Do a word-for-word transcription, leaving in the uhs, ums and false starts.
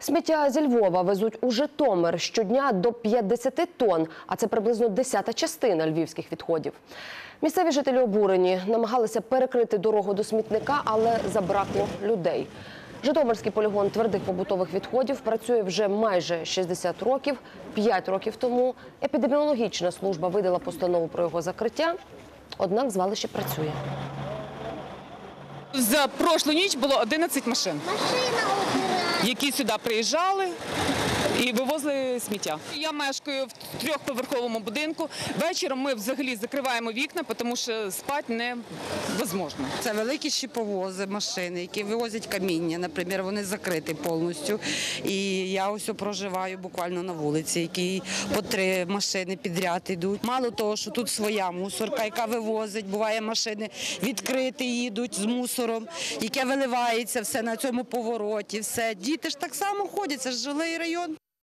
Сміття зі Львова везуть у Житомир щодня до п'ятдесяти тонн, а це приблизно десята частина львівських відходів. Місцеві жителі обурені, намагалися перекрити дорогу до смітника, але забракло людей. Житомирський полігон твердих побутових відходів працює вже майже шістдесят років. П'ять років тому епідеміологічна служба видала постанову про його закриття, однак звалище працює. За прошлу ніч було одинадцять машин, які сюди приїжджали і вивозили сміття. Я мешкаю в трьохповерховому будинку. Вечором ми взагалі закриваємо вікна, тому що спати невозможно. Це великі щеповози, машини, які вивозять каміння, наприклад, вони закриті повністю. І я ось проживаю буквально на вулиці, які по три машини підряд йдуть. Мало того, що тут своя мусорка, яка вивозить, буває машини відкриті, їдуть з мусором, яке виливається все на цьому повороті, все. Діти ж так само ходять, це ж жилий район.